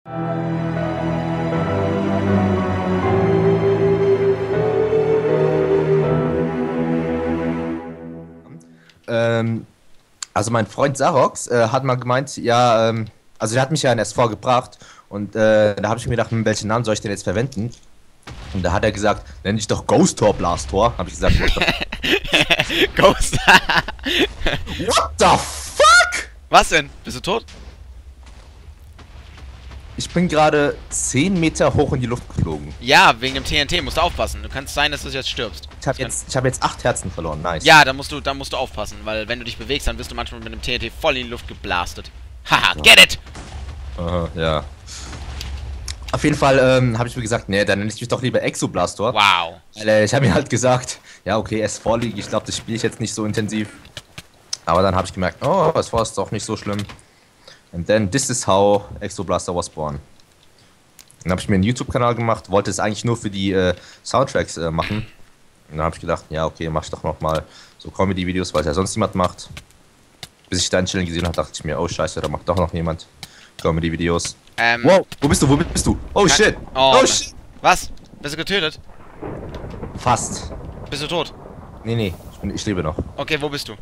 Also mein Freund Sarox hat mal gemeint, ja, also der hat mich ja in SV gebracht und da habe ich mir gedacht, welchen Namen soll ich denn jetzt verwenden? Und da hat er gesagt, nenn dich doch Ghost Tor Blastor. Habe ich gesagt, Ghost. what the fuck? Was denn? Bist du tot? Ich bin gerade 10 Meter hoch in die Luft geflogen. Ja, wegen dem TNT musst du aufpassen. Du kannst sein, dass du jetzt stirbst. Ich hab jetzt 8 Herzen verloren, nice. Ja, da musst du aufpassen, weil wenn du dich bewegst, dann wirst du manchmal mit dem TNT voll in die Luft geblastet. Haha, get it! Ja. Auf jeden Fall habe ich mir gesagt, nee, dann nenne ich mich doch lieber Exoblastor. Wow. Weil, ich habe mir halt gesagt, ja okay, SV League, ich glaube, das spiele ich jetzt nicht so intensiv. Aber dann habe ich gemerkt, oh, SV ist doch nicht so schlimm. And then this is how Exoblaster was born. Dann habe ich mir einen YouTube-Kanal gemacht, wollte es eigentlich nur für die Soundtracks machen. Und dann habe ich gedacht, ja okay, mach ich doch nochmal so Comedy-Videos, weil es ja sonst niemand macht. Bis ich deinen Channel gesehen habe, dachte ich mir, oh scheiße, da macht doch noch jemand Comedy-Videos. Wow, wo bist du, wo bist du? Oh shit! Oh shit! Was? Bist du getötet? Fast. Bist du tot? Nee, ich lebe noch. Okay, wo bist du?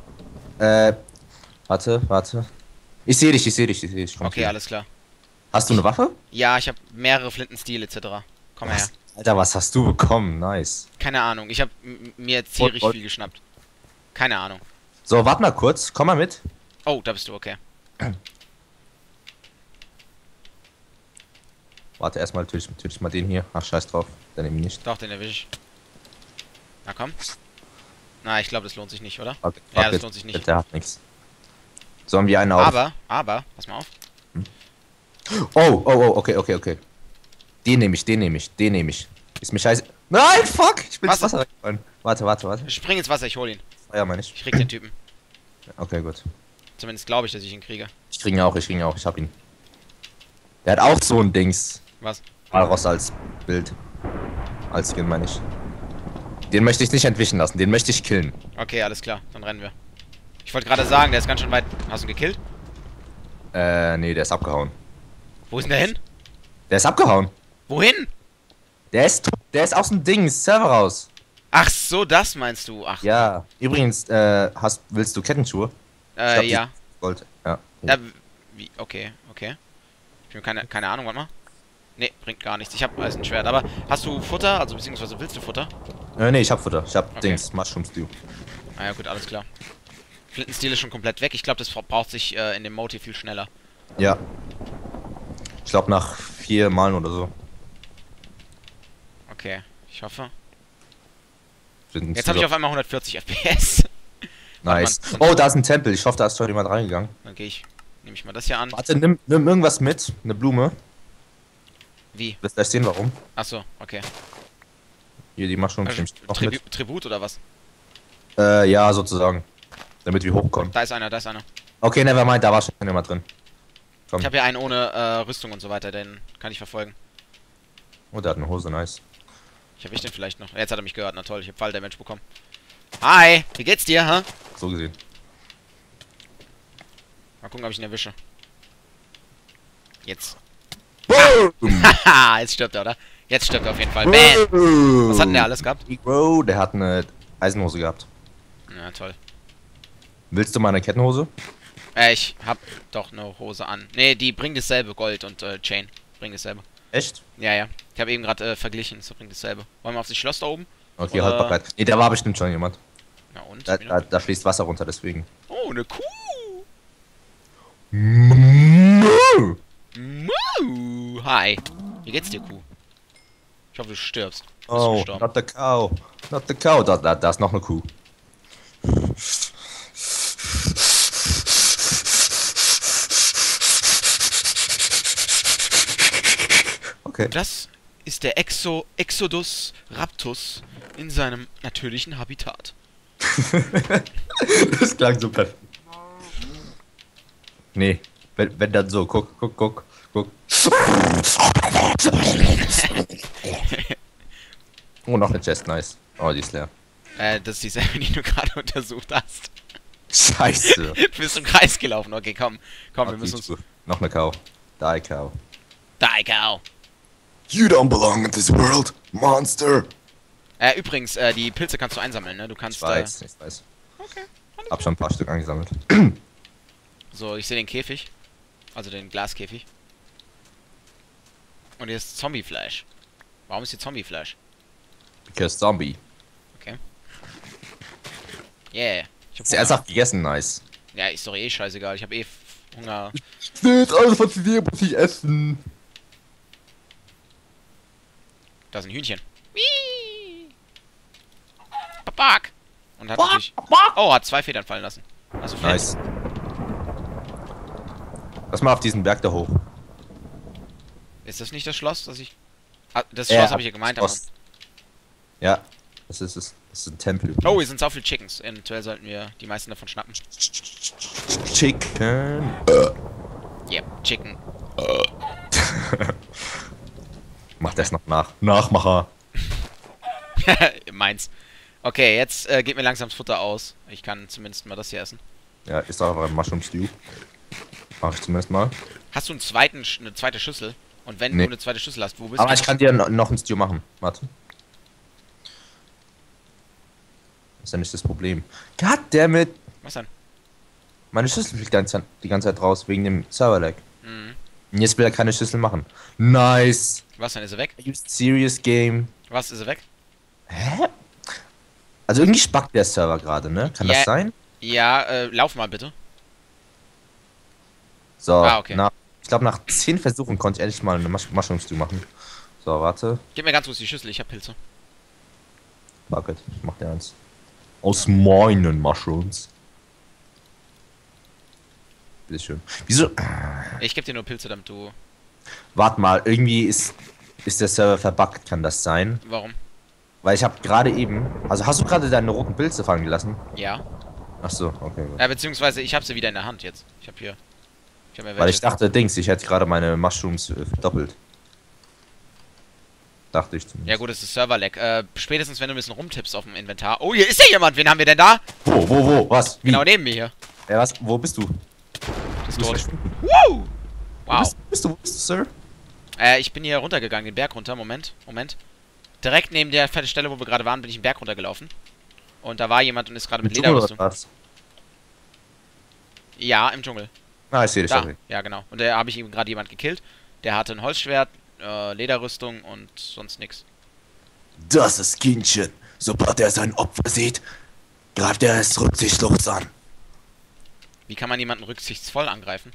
Warte. Ich sehe dich. Komm okay, hier. alles klar. Hast du eine Waffe? Ja, ich habe mehrere Flintensteel etc. Komm her. Alter, was hast du bekommen? Nice. Keine Ahnung, ich habe mir ziemlich viel geschnappt. Keine Ahnung. So, warte mal kurz, komm mal mit. Oh, da bist du, okay. Warte, erstmal töte ich mal den hier. Ach, scheiß drauf. Der nehme ich nicht. Doch, den erwische ich. Na komm. Na, ich glaube, das lohnt sich nicht, oder? Okay, ja, das lohnt sich nicht. Der hat nichts. So haben wir einen auf. Aber, pass mal auf. Oh, okay. Den nehme ich. Ist mir scheiße. Nein, fuck! Ich bin ins Wasser reingefallen. Warte. Spring ins Wasser, ich hol ihn. Ja, meine ich. Ich krieg den Typen. Okay, gut. Zumindest glaube ich, dass ich ihn kriege. Ich krieg ihn auch, ich hab ihn. Der hat auch so ein Dings. Was? Malros als Bild. Als Skin, meine ich. Den möchte ich nicht entwischen lassen, den möchte ich killen. Okay, alles klar, dann rennen wir. Ich wollte gerade sagen, der ist ganz schön weit. Hast du ihn gekillt? Nee, der ist abgehauen. Wo ist denn der hin? Der ist abgehauen. Wohin? Der ist aus dem Dings, Server raus. Ach so, das meinst du. Ach. Ja, übrigens, willst du Kettenschuhe? Ja. Gold, ja. Wie? Okay. Ich habe keine Ahnung, warte mal. Nee, bringt gar nichts. Ich habe Eisenschwert. Aber hast du Futter? Also beziehungsweise willst du Futter? Nee, ich hab Futter. Ich hab Dings, Mushroom Stew. Ah ja, gut, alles klar. Flintenstil ist schon komplett weg. Ich glaube, das braucht sich in dem Mode viel schneller. Ja. Ich glaube nach 4 Malen oder so. Okay, ich hoffe. Jetzt habe ich auf einmal 140 FPS. Nice. Oh, da ist ein Tempel. Ich hoffe, da ist schon jemand reingegangen. Dann nehme ich mal das hier an. Warte, nimm irgendwas mit. Eine Blume. Wie? Wirst gleich sehen, warum. Achso, okay. Hier, die Mushroom Also, noch mit. Tribut oder was? Ja, sozusagen. Damit wir hochkommen. Da ist einer. Okay, nevermind, da war schon jemand drin. Komm. Ich habe hier einen ohne Rüstung und so weiter, den kann ich verfolgen. Oh, der hat eine Hose, nice. Ich erwische den vielleicht noch. Jetzt hat er mich gehört, na toll, ich habe Fall-Damage bekommen. Hi, wie geht's dir, hä? So gesehen. Mal gucken, ob ich ihn erwische. Jetzt. Boom! Haha, jetzt stirbt er, oder? Jetzt stirbt er auf jeden Fall. Bam! Was hat denn der alles gehabt? Bro, der hat eine Eisenhose gehabt. Ja, toll. Willst du meine Kettenhose? Ich hab doch eine Hose an. Nee, die bringt dasselbe, Gold und Chain. Bringt dasselbe. Echt? Ja. Ich habe eben gerade verglichen, das bringt dasselbe. Wollen wir auf das Schloss da oben? Okay, halt bereit. Nee, da war bestimmt schon jemand. Na und? Da fließt Wasser runter, deswegen. Oh, eine Kuh! Moo! Moo! Hi. Wie geht's dir, Kuh? Ich hoffe, du stirbst. Oh, not the cow. Not the cow. Da ist noch eine Kuh. Okay. Das ist der Exodus Raptus in seinem natürlichen Habitat. Das klang so perfekt. Nee, wenn dann so, guck. Oh, noch eine Chest, nice. Oh, die ist leer. Das ist dieselbe, die du gerade untersucht hast. Scheiße. Du bist im Kreis gelaufen. Okay, komm, wir müssen uns... Noch eine Cow. Die Cow. Die, cow. You don't belong in this world, monster. Übrigens, die Pilze kannst du einsammeln, ne? Du kannst, Ich weiß. Okay. Hab schon ein paar Stück angesammelt. So, ich sehe den Käfig. Also den Glaskäfig. Und hier ist Zombiefleisch. Warum ist hier Zombiefleisch? Because Zombie. Okay. Yeah. Ich hab Ist ernsthaft gegessen, nice. Ja, ist doch eh scheißegal. Ich habe eh Hunger. Jetzt alles was ich sehe, muss ich essen. Da ist ein Hühnchen. Whee! Babak! Und hat natürlich... Oh, hat 2 Federn fallen lassen. Also Nice. Lass mal auf diesen Berg da hoch. Ist das nicht das Schloss, das ich... Ah, das Schloss habe ich ja gemeint. Aber... Ja, das ist es. Das ist ein Tempel. Oh, hier sind so viele Chickens. Eventuell sollten wir die meisten davon schnappen. Chicken. Yep, Chicken. Mach das noch nach. Nachmacher. Meins. Okay, jetzt geht mir langsam das Futter aus. Ich kann zumindest mal das hier essen. Ja, ist doch aber ein Mushroom Stew. Mach ich zumindest mal. Hast du eine zweite Schüssel? Und wenn Nee. du eine zweite Schüssel hast, wo bist Aber du? ich kann dir noch ein Stew machen. Warte. Ist ja nicht das Problem. Goddammit! Was denn? Meine Schüssel fliegt die ganze Zeit raus wegen dem Server-Lag. Mhm. Und jetzt will er keine Schüssel machen. Nice! Was denn? Ist er weg? Are you serious game? Was? Ist er weg? Hä? Also irgendwie spackt der Server gerade, ne? Kann Ja. das sein? Ja, lauf mal bitte. So, Ah, okay. ich glaube nach 10 Versuchen konnte ich endlich mal eine Mushroom Stew machen. So, warte. Gib mir ganz kurz die Schüssel, ich hab Pilze. Fuck it, ich mach dir eins. Aus meinen Mushrooms. Bitteschön. Wieso? Ich geb dir nur Pilze, damit du... Warte mal, irgendwie ist der Server verbuggt, kann das sein? Warum? Weil ich habe gerade eben... Also hast du gerade deine roten Pilze fallen gelassen? Ja. Ach so, okay. Gut. Beziehungsweise ich hab sie wieder in der Hand jetzt. Ich hab mir Weil ich dachte, ich hätte gerade meine Mushrooms verdoppelt. Dachte ich zumindest. Ja gut, es ist Server-Lag. Spätestens wenn du ein bisschen rumtippst auf dem Inventar. Oh, hier ist ja jemand! Wen haben wir denn da? Wo? Was? Wie? Genau neben mir hier. Was? Wo bist du? Ist Du bist tot. verschwunden. Woo! Wow. Wo bist du, Sir? Ich bin hier runtergegangen, den Berg runter. Moment. Direkt neben der Stelle, wo wir gerade waren, bin ich den Berg runtergelaufen. Und da war jemand und ist gerade mit Im Dschungel Lederrüstung. oder was? Ja, im Dschungel. Ah, ich sehe dich, Da. sorry. Ja, genau. Und da habe ich eben gerade jemand gekillt. Der hatte ein Holzschwert, Lederrüstung und sonst nichts. Das ist Kindchen. Sobald er sein Opfer sieht, greift er es rücksichtslos an. Wie kann man jemanden rücksichtsvoll angreifen?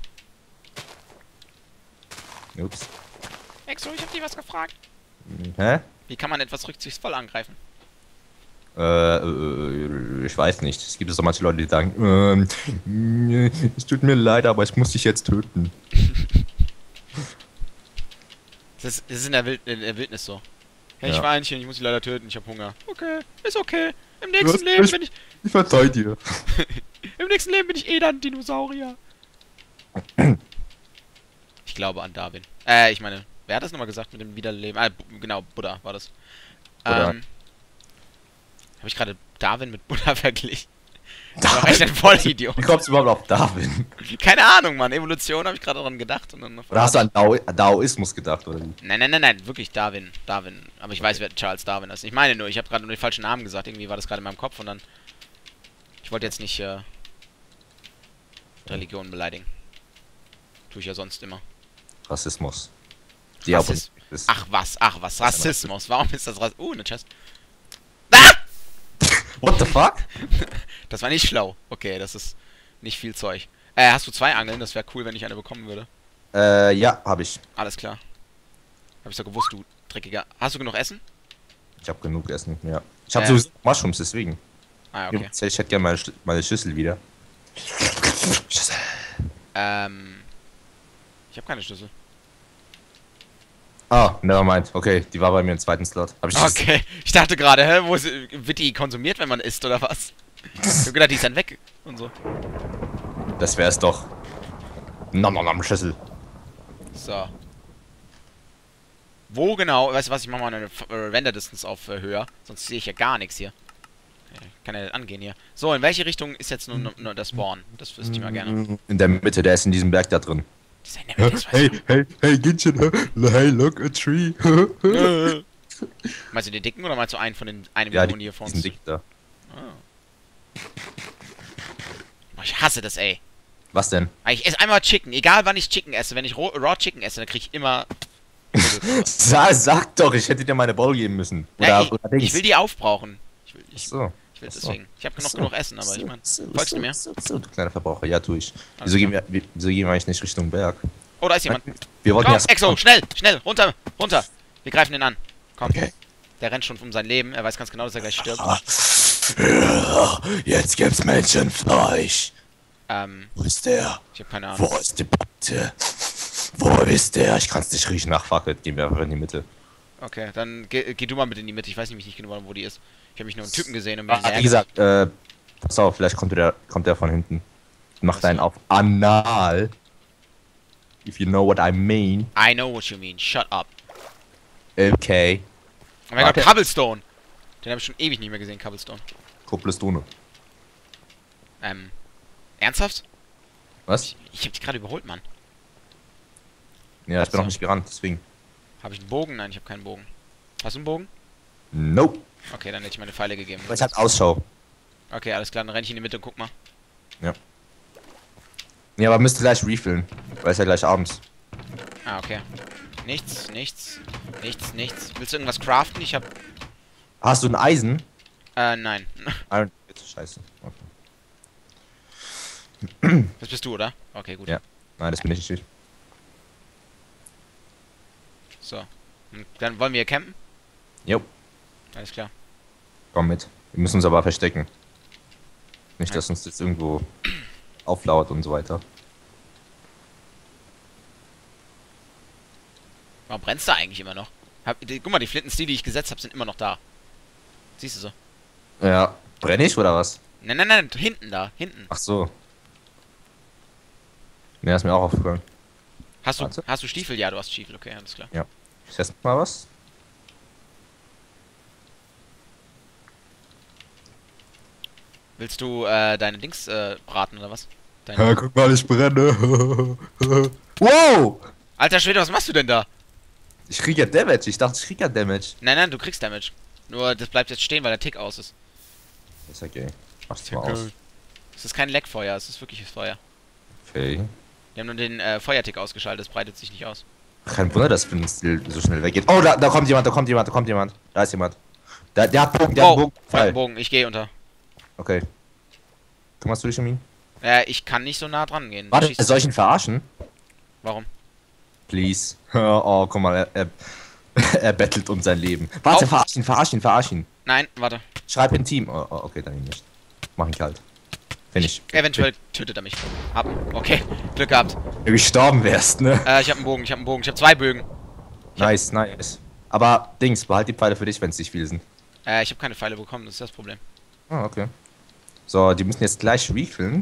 Ups. Exo, ich hab dich was gefragt. Hä? Wie kann man etwas rücksichtsvoll angreifen? Ich weiß nicht. Es gibt so manche Leute, die sagen, es tut mir leid, aber ich muss dich jetzt töten. Das ist in der Wildnis so. Hey, Ja. Schweinchen, ich muss dich leider töten, ich hab Hunger. Okay, ist okay. Im nächsten Leben bin ich... Ich verzeih dir. Im nächsten Leben bin ich eh dann Dinosaurier. Ich glaube an Darwin. Ich meine, wer hat das nochmal gesagt mit dem Wiederleben? Genau, Buddha war das. Buddha. Habe ich gerade Darwin mit Buddha verglichen? Das war echt ein Vollidiot. Wie kommst du überhaupt auf Darwin? Keine Ahnung, Mann. Evolution habe ich gerade daran gedacht. Und dann Oder hast du an Daoismus gedacht, oder wie? Nein, wirklich Darwin. Aber ich weiß, wer Charles Darwin ist. Ich meine nur, ich habe gerade nur den falschen Namen gesagt. Irgendwie war das gerade in meinem Kopf und dann... Ich wollte jetzt nicht Religion beleidigen. Tue ich ja sonst immer. Rassismus. Ach was, Rassismus. Warum ist das Rassismus? Eine Chest. Ah! What the fuck? Das war nicht schlau. Okay, das ist nicht viel Zeug. Hast du 2 Angeln? Das wäre cool, wenn ich eine bekommen würde. Ja, hab ich. Alles klar. Hab ich doch gewusst, du dreckiger. Hast du genug Essen? Ich hab genug Essen, ja. Ich hab sowieso Mushrooms, deswegen. Ah, okay. Ich hätte gerne meine Schüssel wieder. Schüssel. Ich habe keine Schlüssel. Ah, nevermind. Okay, die war bei mir im zweiten Slot. Hab ich Okay, ich dachte gerade, wird die konsumiert, wenn man isst, oder was? Ich hab gedacht, die ist dann weg und so. Das wär's doch. Nom, Schüssel. So. Wo genau? Weißt du was, ich mach mal eine Render-Distance auf höher. Sonst sehe ich ja gar nichts hier. Kann ja angehen hier. So, in welche Richtung ist jetzt nur der Spawn? Das wüsste ich mal gerne. In der Mitte, der ist in diesem Berg da drin. Dieser Nemesis, Hey, Gitchen, hey, look, a tree. Meinst du den dicken oder meinst du einen von den eine Ja, Million hier vor uns? diesen Dick da. Oh, ich hasse das, ey. Was denn? Ich esse einmal Chicken, egal wann ich Chicken esse. Wenn ich Raw Chicken esse, dann krieg ich immer... Sag doch, ich hätte dir meine Bowl geben müssen. Ja, Oder ich will die aufbrauchen. Ich will So. deswegen. Ich habe noch genug Essen, aber ich meine... Folgst du mir? Du kleiner Verbraucher, ja, tu ich. Alles Wieso gehen wir eigentlich nicht Richtung Berg? Oh, da ist jemand. Wir wollten Komm, erst... Exo, schnell, runter. Wir greifen ihn an. Komm. Okay. Der rennt schon um sein Leben. Er weiß ganz genau, dass er gleich stirbt. Jetzt gibt's Menschenfleisch. Wo ist der? Ich habe keine Ahnung. Wo ist die Bitte? Wo ist der? Ich kann's nicht riechen. Ach, fuck it. Gehen wir einfach in die Mitte. Okay, dann geh du mal mit in die Mitte. Ich weiß nämlich nicht genau, wo die ist. Ich habe mich nur einen Typen gesehen und bin Wie gesagt, pass auf, vielleicht kommt der von hinten. Macht einen auf Anal. If you know what I mean. I know what you mean. Shut up. Okay. Oh mein Gott, Warte. Cobblestone. Den habe ich schon ewig nicht mehr gesehen, Cobblestone. Kopplestone. Ernsthaft? Was? Ich habe dich gerade überholt, Mann. Ja, ich bin So. noch nicht gerannt, deswegen. Habe ich einen Bogen? Nein, ich habe keinen Bogen. Hast du einen Bogen? Nope. Okay, dann hätte ich meine Pfeile gegeben. Aber ich hatte Ausschau. Okay, alles klar, dann renne ich in die Mitte und guck mal. Ja, aber müsste gleich refillen. Weil es ja gleich abends. Ah, okay. Nichts. Willst du irgendwas craften? Ich hab... Hast du ein Eisen? Nein. Iron. Scheiße. Okay. Das bist du, oder? Okay, gut. Ja. Nein, das bin ich nicht. So. Und dann wollen wir hier campen? Jo, Alles klar. komm mit. Wir müssen uns aber verstecken. Nicht, dass uns jetzt irgendwo auflauert und so weiter. Warum brennst du eigentlich immer noch? Guck mal, die Flintens, die ich gesetzt habe, sind immer noch da. Siehst du so? Ja. Brenne ich oder was? Nein, hinten da, hinten. Ach so. Ne, ist mir auch aufgefallen. Warte. Hast du Stiefel? Ja, du hast Stiefel, okay, alles klar. Ich teste mal was. Willst du deine Dings braten oder was? Deine... Guck mal, ich brenne. Wow! Alter Schwede, was machst du denn da? Ich krieg ja Damage. Ich dachte, ich krieg ja Damage. Nein, du kriegst Damage. Nur das bleibt jetzt stehen, weil der Tick aus ist. Ist okay. Mach's mal aus. Es ist kein Leckfeuer, es ist wirkliches Feuer. Okay. Die haben nur den Feuertick ausgeschaltet, es breitet sich nicht aus. Kein Wunder, dass Flintsteel so schnell weggeht. Oh, da kommt jemand. Da ist jemand. Der hat Bogen, Oh, Pfeil. Bogen, ich gehe unter. Okay. Kümmerst du dich um ihn? Ich kann nicht so nah dran gehen. Warte, Schieß- soll ich ihn verarschen? Warum? Please. Oh, guck mal, er bettelt um sein Leben. Warte, Auf. verarsch ihn. Nein, warte. Schreib in Team. Oh, okay, dann ihn nicht. Mach ihn kalt. Finde ich. Eventuell tötet er mich. Okay, Glück gehabt. Wenn du gestorben wärst, ne? Ich hab einen Bogen, ich hab 2 Bögen. Nice. Aber, Dings, behalt die Pfeile für dich, wenn es nicht viel sind. Ich habe keine Pfeile bekommen, das ist das Problem. Ah, okay. So, die müssen jetzt gleich refillen.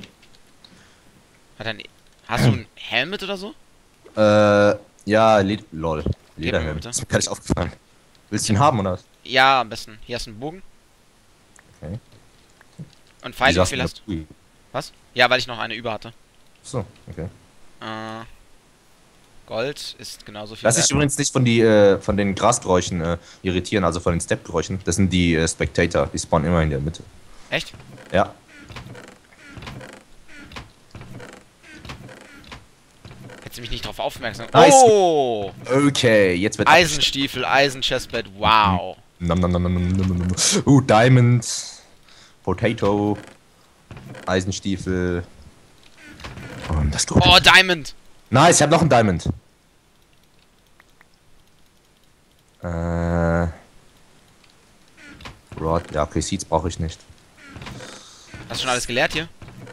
Hast du einen Helm mit oder so? Ja, lol. Gib mir Lederhelm. bitte. Ist mir gar nicht aufgefallen. Willst du ihn haben, oder was? Ja, am besten. Hier hast du einen Bogen. Okay. Und Pfeile, Wieso wie hast viel du hast du? eine Ui? Was? Ja, weil ich noch eine über hatte. So, okay. Gold ist genauso viel Lass dich wert. übrigens nicht von den Grasgeräuschen irritieren, also von den Step-Geräuschen. Das sind die Spectator, die spawnen immer in der Mitte. Echt? Ja. Hättest du mich nicht drauf aufmerksam. Nice. Oh! Okay, jetzt wird Eisenstiefel, Eisenchestplate, wow. Nom. Diamond. Potato. Eisenstiefel. Und das Gute. Oh, Diamond! Nice, ich hab noch einen Diamond. Rod, ja, okay, Seeds brauche ich nicht. Hast du schon alles geleert hier?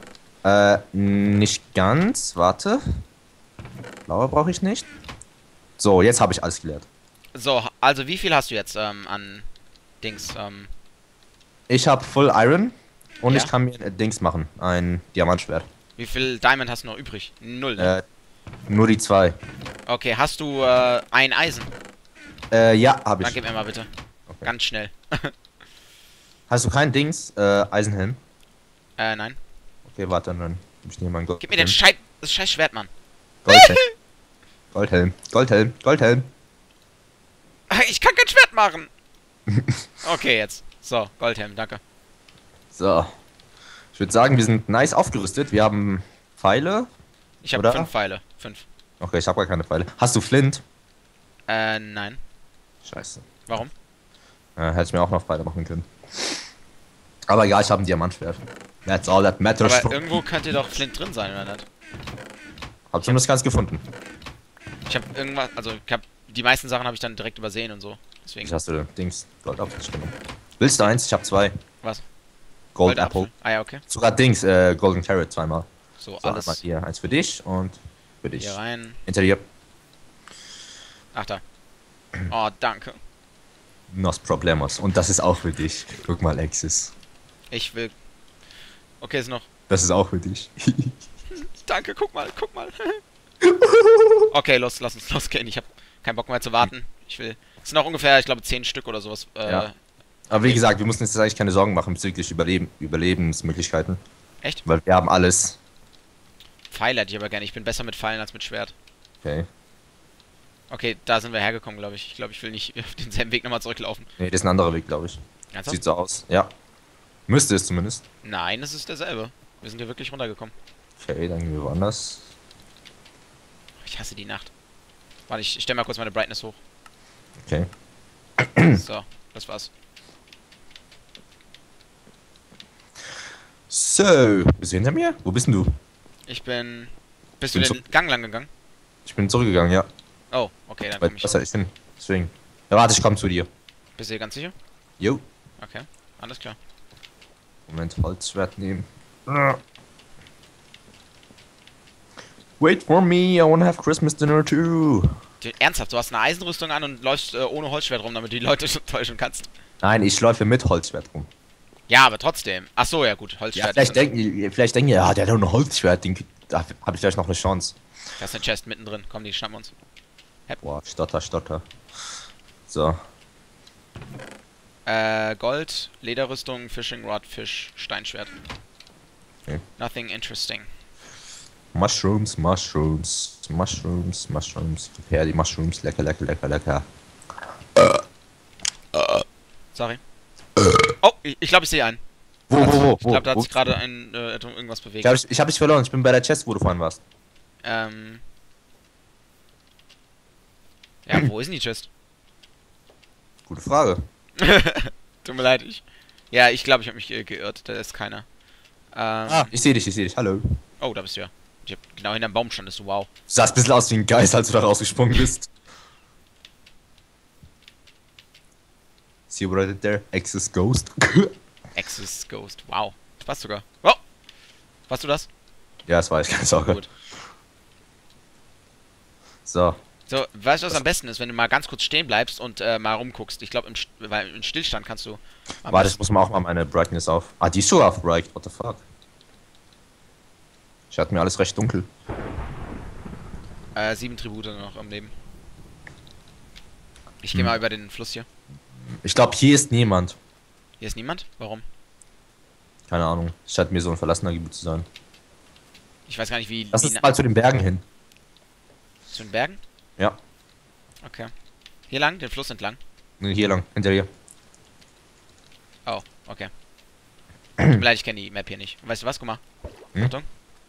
Nicht ganz, warte. Blaue brauche ich nicht. So, jetzt habe ich alles gelehrt. So, also wie viel hast du jetzt an Dings? Ich habe Full Iron und Ja? ich kann mir Dings machen, ein Diamantschwert. Wie viel Diamond hast du noch übrig? 0, ne? Nur die 2. Okay, hast du ein Eisen? Ja, habe Dann ich. gib mir mal bitte. Okay. Ganz schnell. Hast du kein Dings, Eisenhelm? Nein. Okay, warte, dann gib ich dir mal ein Gold. Gib mir das scheiß Schwert, Mann. Goldhelm. Goldhelm, Goldhelm, Goldhelm. Ich kann kein Schwert machen! Okay, jetzt. So, Goldhelm, danke. So. Ich würde sagen, wir sind nice aufgerüstet. Wir haben Pfeile. Ich habe Oder? 5 Pfeile. 5. Okay, ich habe gar keine Pfeile. Hast du Flint? Nein. Scheiße. Warum? Hätte ich mir auch noch Pfeile machen können. Aber egal, ich habe ein Diamantschwert. That's all that matters. Aber irgendwo könnte doch Flint drin sein, oder nicht? Hab zumindest ganz gefunden. Ich habe irgendwas, also ich habe die meisten Sachen habe ich dann direkt übersehen und so. Deswegen. Ich hast du Dings, Gold aufgestellt. Willst du eins? Ich habe 2. Was? Gold Apple. Ah ja, okay. Sogar Dings, Golden Carrot zweimal. So, So, alles einmal hier. Eins für dich und für dich. hier rein. Hinter dir. Ach da. Oh, danke. Nos Problemos. Und das ist auch für dich. Guck mal, Alexis. Ich will. Okay, ist noch. Das ist auch für dich. Danke, guck mal, guck mal. Okay, lass uns losgehen. Ich habe keinen Bock mehr zu warten. Ich will. Es sind noch ungefähr, ich glaube, 10 Stück oder sowas. Ja. Aber wie gesagt, wir müssen uns jetzt eigentlich keine Sorgen machen bezüglich Überlebensmöglichkeiten. Echt? Weil wir haben alles. Pfeile hätte ich aber gerne. Ich bin besser mit Pfeilen als mit Schwert. Okay. Okay, da sind wir hergekommen, glaube ich. Ich glaube, ich will nicht auf denselben Weg nochmal zurücklaufen. Nee, das ist ein anderer Weg, glaube ich. Ernsthaft? Sieht so aus. Ja. Müsste es zumindest. Nein, es ist derselbe. Wir sind hier wirklich runtergekommen. Okay, dann gehen wir woanders. Ich hasse die Nacht. Warte, ich stelle mal kurz meine Brightness hoch. Okay. So, das war's. So, bist du hinter mir? Wo bist denn du? Ich bin. Bist du Bin den Gang lang gegangen? Ich bin zurückgegangen, ja. Oh, okay, dann Weil komm ich. was ich hin. Deswegen. Ja, warte, ich komme zu dir. Bist du dir ganz sicher? Jo. Okay, alles klar. Moment, Holzschwert nehmen. Wait for me, I wanna have Christmas dinner too. Ernsthaft, du hast eine Eisenrüstung an und läufst ohne Holzschwert rum, damit du die Leute schon täuschen kannst. Nein, ich läufe mit Holzschwert rum. Ja, aber trotzdem. Ach so, ja gut, Ja, Holzschwert. vielleicht denken die, ja, der hat doch ein Holzschwert, da habe ich vielleicht noch eine Chance. Da ist eine Chest mittendrin. Komm, die schnappen uns. Boah, Stotter. So. Gold, Lederrüstung, Fishing Rod, Fisch, Steinschwert. Okay. Nothing interesting. Mushrooms. Ja, die Mushrooms, lecker. Sorry. Oh, ich glaube, ich sehe einen. Wo? Ich glaube, da hat sich gerade irgendwas bewegt. Ich hab dich verloren, ich bin bei der Chest, wo du vorhin warst. Ja, wo ist denn die Chest? Gute Frage. Tut mir leid, ich glaube, ich habe mich geirrt. Da ist keiner. Ich sehe dich, hallo. Oh, da bist du ja. Ich hab genau hinterm Baum standest du, wow. Du sahst ein bisschen aus wie ein Geist, als du da rausgesprungen bist. See what I did there? Axis Ghost. Axis Ghost, wow. Das passt sogar. Oh! Warst du das? Ja, das war ich, keine Sorge. Gut. So. So, weißt du, was am besten ist, wenn du mal ganz kurz stehen bleibst und mal rumguckst. Ich glaube, weil im Stillstand kannst du. Warte, ich muss mal auch mal meine Brightness auf. Ah, die ist schon auf Bright. What the fuck? Ich hatte mir alles recht dunkel. 7 Tribute noch am Leben. Ich gehe mal über den Fluss hier. Ich glaube, hier ist niemand. Hier ist niemand? Warum? Keine Ahnung. Scheint mir so ein verlassener Gebiet zu sein. Ich weiß gar nicht, wie. Lass uns mal zu den Bergen hin. Zu den Bergen? Ja. Okay. Hier lang, den Fluss entlang. Nee, hier lang, hinter dir. Oh, okay. Tut mir leid, ich kenne die Map hier nicht. Weißt du was, guck mal. Achtung.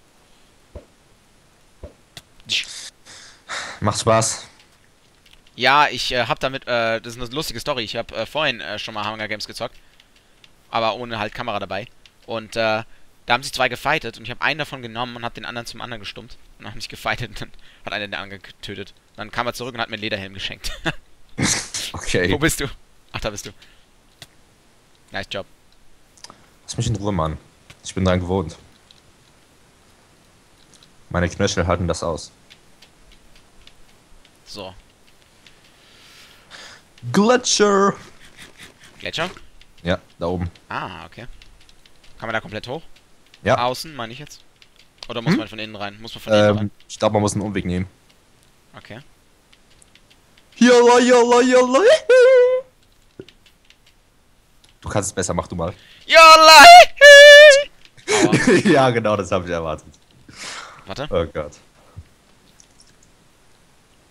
Macht Spaß. Ja, ich hab damit, das ist eine lustige Story. Ich hab vorhin schon mal Hunger Games gezockt. Aber ohne halt Kamera dabei. Und da haben sich 2 gefightet und ich habe einen davon genommen und hab den anderen zum anderen gestummt. Und haben nicht gefightet und dann hat einer den anderen getötet. Und dann kam er zurück und hat mir einen Lederhelm geschenkt. Okay. Wo bist du? Ach, da bist du. Nice Job. Lass mich in Ruhe, Mann. Ich bin dran gewohnt. Meine Knöchel halten das aus. So. Gletscher! Gletscher? Ja, da oben. Ah, okay. Kann man da komplett hoch? Ja. Außen, meine ich jetzt? Oder muss man von innen rein? Muss man von innen rein? Ich glaube, man muss einen Umweg nehmen. Okay. Jalla. Du kannst es besser, mach du mal. Jolla! Aua. Ja, genau, das habe ich erwartet. Warte. Oh Gott.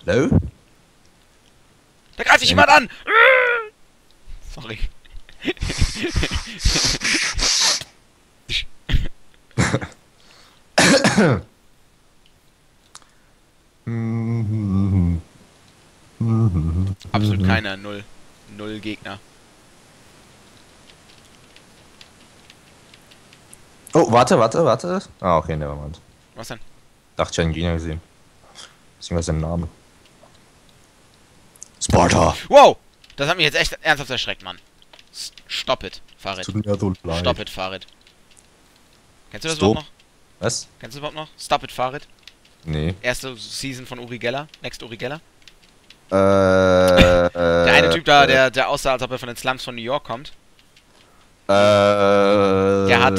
Hello? Da greift sich jemand an! Sorry. Absolut keiner. Null Gegner. Oh, warte. Ah, okay, nevermind. Was denn? Dachte, ich hätte einen Gegner gesehen. Beziehungsweise den Namen. Sparta! Wow! Das hat mich jetzt echt ernsthaft erschreckt, Mann. Stop it, Fahrrad. Tut mir so leid. Stop it, Fahrrad. Kennst du das Stop. überhaupt noch? Was? Kennst du das überhaupt noch? Stop it, Fahrrad. Nee. Erste Season von Uri Geller. Next Uri Geller. Der Der eine Typ da, der aussah, als ob er von den Slums von New York kommt. Der hat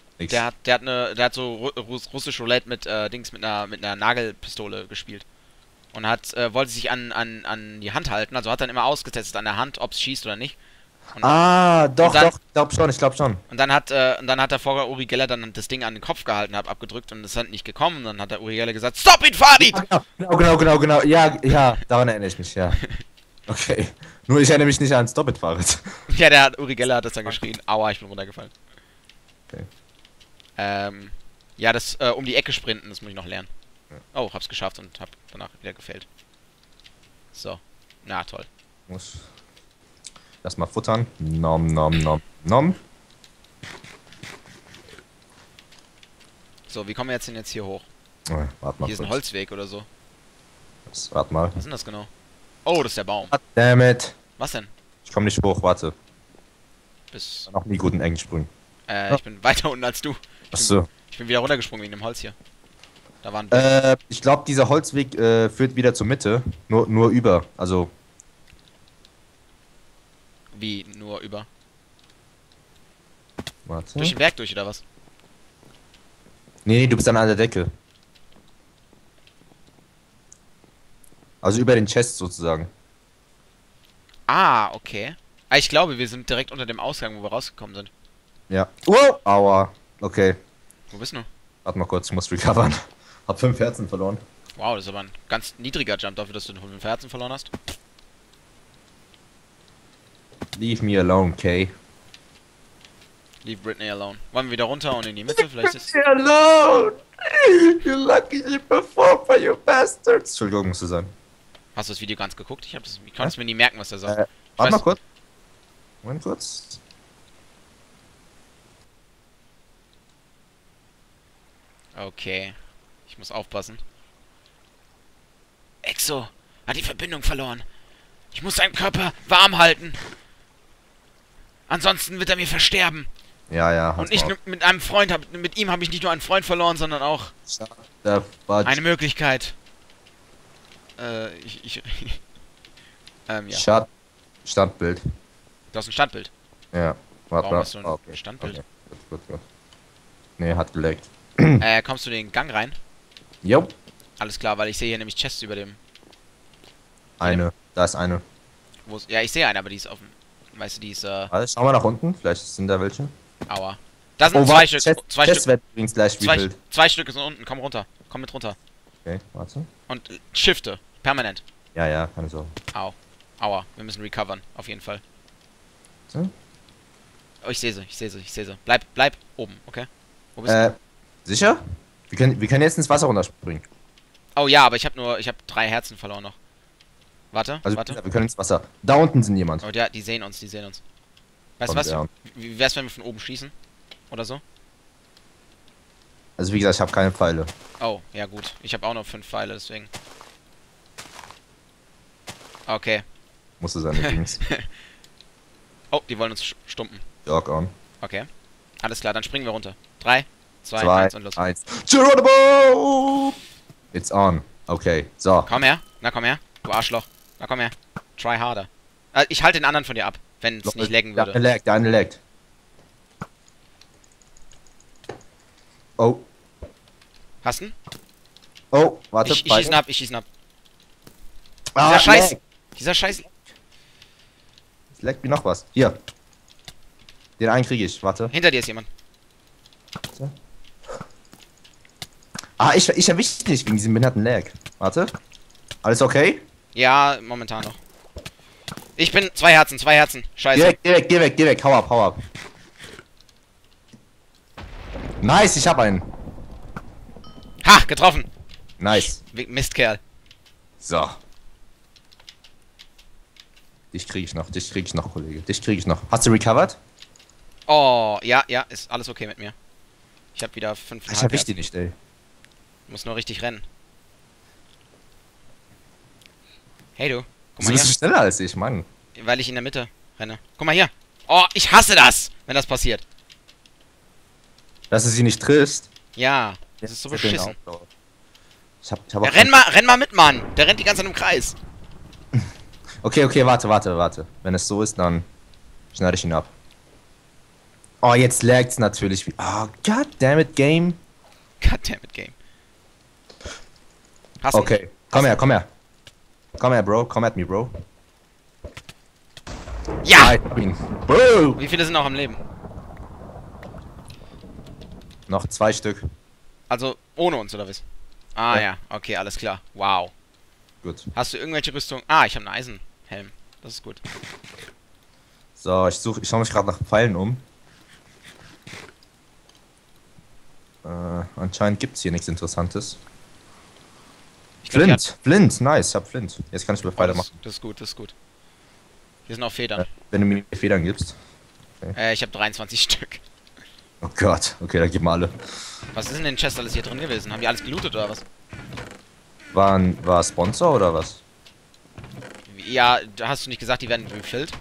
so russisch Roulette mit mit einer Nagelpistole gespielt. Und wollte sich an die Hand halten, also hat dann immer ausgetestet an der Hand, ob es schießt oder nicht. Und doch, dann, ich glaub schon. Und dann hat der Vorgänger Uri Geller dann das Ding an den Kopf gehalten, abgedrückt und es hat nicht gekommen. Und dann hat der Uri Geller gesagt, Stop it, Fadi! Genau. Ja, daran erinnere ich mich, ja. Okay. Nur ich erinnere mich nicht an Stop it, Fahrrad. Ja, Uri Geller hat das dann geschrien. Aua, ich bin runtergefallen. Okay. Ja, das um die Ecke sprinten, das muss ich noch lernen. Oh, hab's geschafft und hab danach wieder gefällt. So. Na, toll. Muss lass mal futtern. Nom. So, wie kommen wir jetzt denn jetzt hier hoch? Warte mal. Hier ist ein Holzweg oder so. Warte mal. Was ist denn das genau? Oh, das ist der Baum. Damn it. Was denn? Ich komme nicht hoch, warte. Bis. Noch nie guten Englischsprung. Ich bin weiter unten als du. Achso. Ich bin wieder runtergesprungen wegen dem Holz hier. Da waren. Ich glaube, dieser Holzweg führt wieder zur Mitte. Nur über. Also. Wie nur über? Warte. Durch den Berg durch oder was? Nee, du bist dann an der Decke. Also über den Chest sozusagen. Ah, okay. Ich glaube, wir sind direkt unter dem Ausgang, wo wir rausgekommen sind. Ja. Wow. Aua. Okay. Wo bist du? Warte mal kurz, ich muss recovern. Hab 5 Herzen verloren. Wow, das ist aber ein ganz niedriger Jump dafür, dass du 5 Herzen verloren hast. Leave me alone, Kay. Leave Britney alone. Wollen wir wieder runter und in die Mitte? Vielleicht ist. Leave me alone! You lucky you perform for you bastards! Entschuldigung, musste sein. Hast du das Video ganz geguckt? Ich konnte es mir nie merken, was er sagt. Warte mal kurz. Moment kurz. Okay. Ich muss aufpassen. Exo hat die Verbindung verloren. Ich muss seinen Körper warm halten. Ansonsten wird er mir versterben. Ja. Und nicht nur mit einem Freund. Mit ihm habe ich nicht nur einen Freund verloren, sondern auch eine Möglichkeit. Ja. Standbild. Du hast ein Standbild. Ja. Warum hast du ein Standbild? Okay. Gut. Nee, hat geleckt. Kommst du in den Gang rein? Jo. Alles klar, weil ich sehe hier nämlich Chests über dem... Da ist eine. Ja, ich sehe eine, aber die ist offen. Weißt du, die ist, Also, schau mal nach unten, vielleicht sind da welche. Aua. Da sind zwei Stück. Chest wird übrigens gleich refilled. Zwei Stücke sind unten, komm runter. Komm mit runter. Okay, warte. Und shifte. Permanent. Ja, keine Sorge. Au. Aua. Wir müssen recovern, auf jeden Fall. So. Oh, ich sehe sie. Bleib oben, okay? Wo bist du? Sicher? Wir können jetzt ins Wasser runterspringen. Oh ja, aber ich habe 3 Herzen verloren noch. Warte. Wir können ins Wasser. Da unten sind jemand. Oh ja, die sehen uns. Weißt du was? Wie wär's, wenn wir von oben schießen? Oder so? Also wie gesagt, ich habe keine Pfeile. Oh, ja gut. Ich habe auch noch 5 Pfeile, deswegen. Okay. Musste sein, übrigens. Oh, die wollen uns stumpen. Dog on. Okay. Alles klar, dann springen wir runter. 3, 2, 1 und los. 1. Geronimo! It's on. Okay, so. Komm her. Na, komm her. Du Arschloch. Na, komm her. Try harder. Ich halte den anderen von dir ab, wenn es nicht laggen würde. Der eine laggt. Oh. Hast du? Oh, warte. Ich schieß ihn ab. Ah, Dieser Scheiß. Es leckt mir noch was. Hier. Den einen kriege ich. Warte. Hinter dir ist jemand. Warte. Ah, ich erwische dich nicht wegen diesem behinderten Lag. Warte. Alles okay? Ja, momentan noch. Ich bin... Zwei Herzen. Scheiße. Geh weg. Hau ab. Nice, ich hab einen. Ha, getroffen. Nice. Mistkerl. So. Dich krieg ich noch, Kollege. Dich krieg ich noch. Hast du recovered? Oh, ja, ist alles okay mit mir. Ich hab wieder 5,5 Ich erwisch die nicht, ey. Muss nur richtig rennen. Hey du, guck Wieso mal bist du hier. schneller als ich, Mann? Weil ich in der Mitte renne. Guck mal hier. Oh, ich hasse das, wenn das passiert. Dass du sie nicht triffst. Ja, das ist so beschissen. Ich hab Ja, auch renn mal mit, Mann. Der rennt die ganze Zeit im Kreis. Okay, warte. Wenn es so ist, dann schneide ich ihn ab. Oh, jetzt lag's natürlich. Oh, goddammit, Game. Goddammit, Game. Hast du Okay, komm her. Komm her, Bro. Come at me, Bro. Ja! Ich hab ihn. Bro! Wie viele sind noch am Leben? Noch 2 Stück. Also ohne uns, oder was? Ah Ja. ja, okay, alles klar. Wow. Gut. Hast du irgendwelche Rüstung? Ah, ich habe einen Eisenhelm. Das ist gut. So, ich schaue mich gerade nach Pfeilen um. Anscheinend gibt's hier nichts Interessantes. Ich glaub, Flint, nice, ich hab Flint. Jetzt kann ich mir Pfeile machen. das ist gut. Hier sind auch Federn. Wenn du mir Federn gibst. Ich habe 23 Stück. Oh Gott, okay, dann gib mal alle. Was ist in den Chests alles hier drin gewesen? Haben die alles gelootet oder was? War Sponsor oder was? Ja, hast du nicht gesagt, die werden refilled?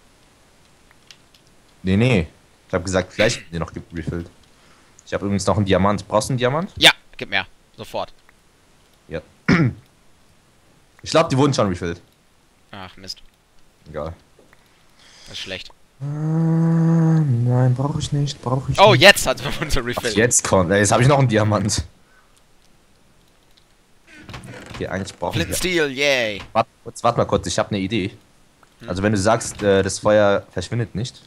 Nee. Ich habe gesagt, vielleicht werden die noch refilled. Ich habe übrigens noch einen Diamant. Brauchst du einen Diamant? Ja, gib mir. Sofort. Ja. Ich glaube, die wurden schon refilled. Ach, Mist. Egal. Das ist schlecht. Nein, brauche ich nicht. Oh, jetzt hat unser Refill. Jetzt kommt. Jetzt habe ich noch einen Diamant. Okay, eigentlich brauchen Flint wir. Steel, yay. Warte mal kurz, ich habe eine Idee. Also wenn du sagst, das Feuer verschwindet nicht.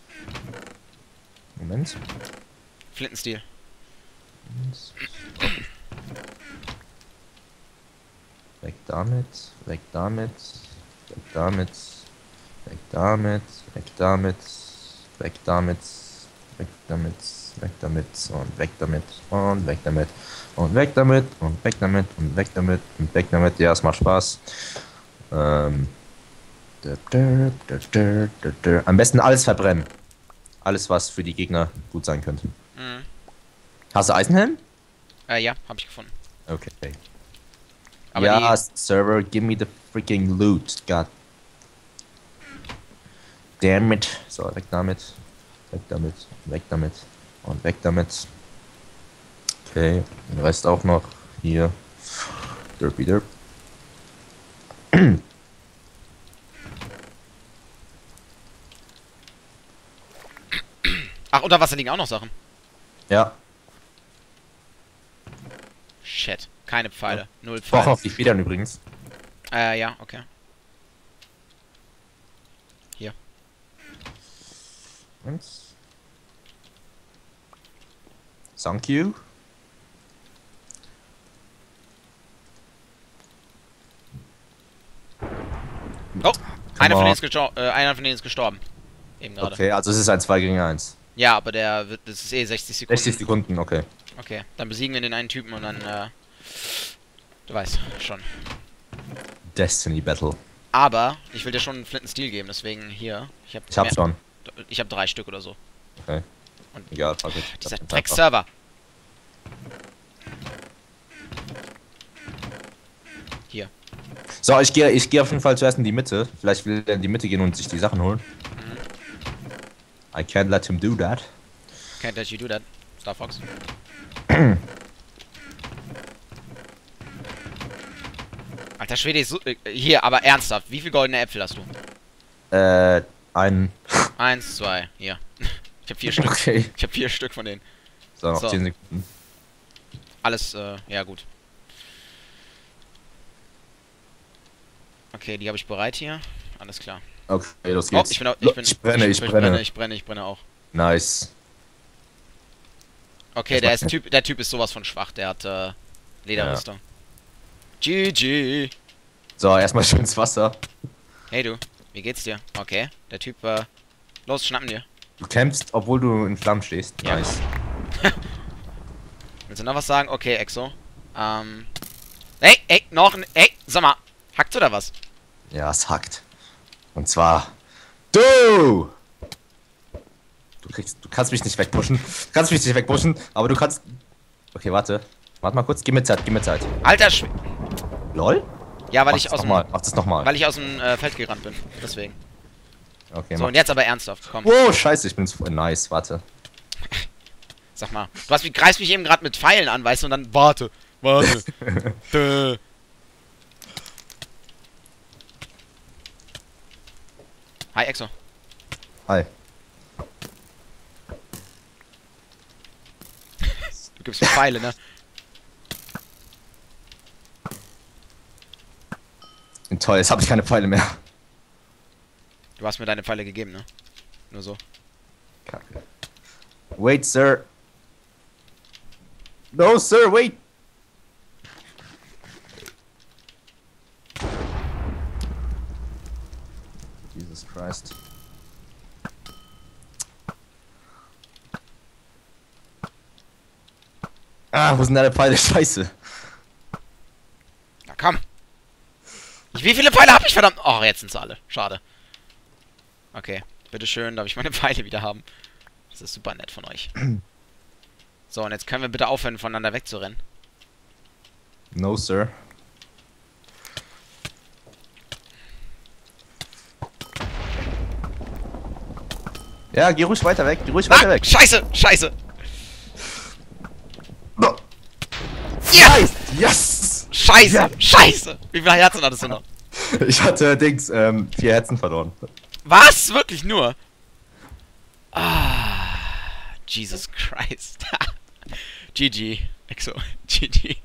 Moment. Flint Steel. Weg damit, weg damit, weg damit, weg damit, weg damit, weg damit, weg damit, weg damit und weg damit und weg damit und weg damit und weg damit und weg damit und weg damit. Ja, es macht Spaß. Am besten alles verbrennen. Alles, was für die Gegner gut sein könnte. Mhm. Hast du Eisenhelm? Ja, hab ich gefunden. Okay. Aber ja, Server, give me the freaking loot. God. Damn it. So, weg damit. Weg damit. Weg damit. Und weg damit. Okay. Den Rest auch noch. Hier. Derpy derp. Ach, unter Wasser liegen auch noch Sachen. Ja. Shit. Keine Pfeile. Null Ich brauche Pfeile. noch die Federn übrigens. Ja, okay. Hier. Eins. Thank you. Oh, einer von on. denen ist gestorben. Eben gerade. Okay, also es ist ein 2 gegen 1. Ja, aber das ist eh 60 Sekunden. 60 Sekunden, okay. Okay, dann besiegen wir den einen Typen und dann, du weißt, schon. Destiny Battle. Aber, ich will dir schon einen Flint Steel geben, deswegen hier. Ich hab schon. Ich hab 3 Stück oder so. Okay. Und Egal, fuck it. dieser Dreck-Server. Hier. So, ich gehe auf jeden Fall zuerst in die Mitte. Vielleicht will er in die Mitte gehen und sich die Sachen holen. I can't let him do that. Can't let you do that, Star Fox. Alter Schwede, ist so, hier, aber ernsthaft, wie viele goldene Äpfel hast du? Ein. 1, 2, hier. Ich hab 4 Stück. Okay. Ich hab 4 Stück von denen. So, noch So. 10 Sekunden. Alles, ja gut. Okay, die habe ich bereit hier. Alles klar. Okay, los Oh, geht's. ich brenne auch. Nice. Okay, Das der macht Typ ist sowas von schwach. Der hat Lederrüstung. GG. So, erstmal schön ins Wasser. Hey du, wie geht's dir? Okay, der Typ, los, schnappen dir. Du kämpfst, obwohl du in Flammen stehst. Ja. Nice. Willst du noch was sagen? Okay, Exo. Ey, sag mal, hackt's oder was? Ja, es hackt. Und zwar... Du kannst mich nicht wegpushen. Aber du kannst... Okay, warte. Warte mal kurz, gib mir Zeit. Alter LOL? Ja, weil Mach ich das aus dem... nochmal, mach das nochmal. Weil ich aus dem Feld gerannt bin. Deswegen. Okay, So, und jetzt aber ernsthaft, komm. Oh, scheiße, ich bin's... Nice, warte. Sag mal. Greifst mich eben gerade mit Pfeilen an, weißt du, und dann... Warte. Dö. Hi, Exo. Hi. Du gibst mir Pfeile, ne? Toll, jetzt habe ich keine Pfeile mehr. Du hast mir deine Pfeile gegeben, ne? Nur so. Kacke. Wait, sir. No, sir, wait. Jesus Christ. Ah, wo sind deine Pfeile? Scheiße. Na komm. Wie viele Pfeile habe ich, verdammt? Oh, jetzt sind sie alle. Schade. Okay. Bitteschön, darf ich meine Pfeile wieder haben. Das ist super nett von euch. So, und jetzt können wir bitte aufhören, voneinander wegzurennen. No, sir. Ja, geh ruhig weiter weg. Scheiße! No. Ja! Nice. Yes! Scheiße! Ja. Scheiße! Wie viele Herzen hattest du noch? Ich hatte 4 Herzen verloren. Was? Wirklich nur? Ah, Jesus Christ. GG. Exo. GG.